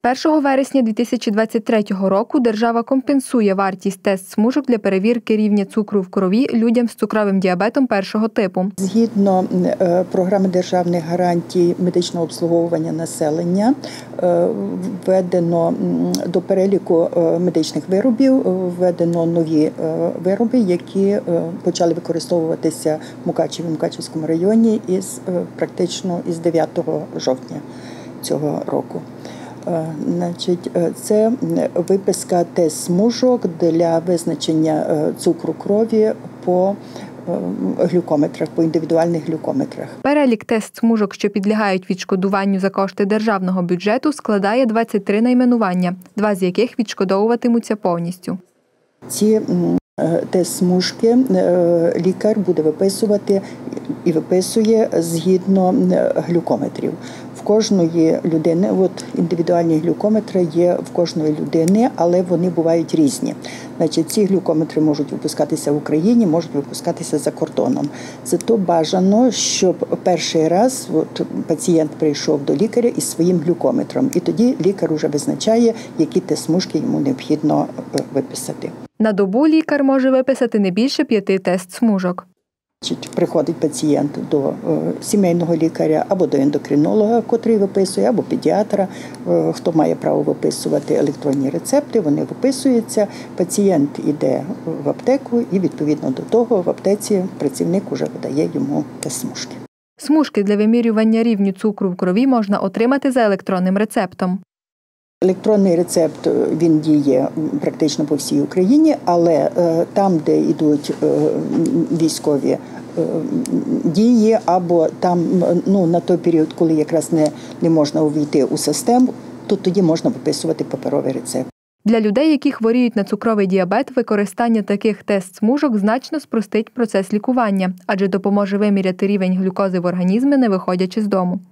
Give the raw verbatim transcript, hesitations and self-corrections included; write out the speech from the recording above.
першого вересня дві тисячі двадцять третього року держава компенсує вартість тест-смужок для перевірки рівня цукру в крові людям з цукровим діабетом першого типу. Згідно програми державних гарантій медичного обслуговування населення, введено до переліку медичних виробів, введено нові вироби, які почали використовуватися в Мукачеві, Мукачевському районі із практично із дев'ятого жовтня цього року. Значить, це виписка тест-смужок для визначення цукру крові по глюкометрах, по індивідуальних глюкометрах. Перелік тест-смужок, що підлягають відшкодуванню за кошти державного бюджету, складає двадцять три найменування, два з яких відшкодовуватимуться повністю. Ці тест-смужки лікар буде виписувати і виписує згідно глюкометрів. В кожної людини, от індивідуальні глюкометри є в кожної людини, але вони бувають різні. Значить, ці глюкометри можуть випускатися в Україні, можуть випускатися за кордоном. Зато бажано, щоб перший раз от, пацієнт прийшов до лікаря із своїм глюкометром, і тоді лікар вже визначає, які тест-смужки йому необхідно виписати. На добу лікар може виписати не більше п'яти тест-смужок. Приходить пацієнт до сімейного лікаря або до ендокринолога, котрий виписує, або педіатра, хто має право виписувати електронні рецепти, вони виписуються, пацієнт йде в аптеку і відповідно до того в аптеці працівник вже видає йому тест-смужки. Смужки для вимірювання рівню цукру в крові можна отримати за електронним рецептом. Електронний рецепт, він діє практично по всій Україні, але там, де йдуть військові дії, або там ну, на той період, коли якраз не, не можна увійти у систему, то тоді можна виписувати паперовий рецепт. Для людей, які хворіють на цукровий діабет, використання таких тест-смужок значно спростить процес лікування, адже допоможе виміряти рівень глюкози в організмі, не виходячи з дому.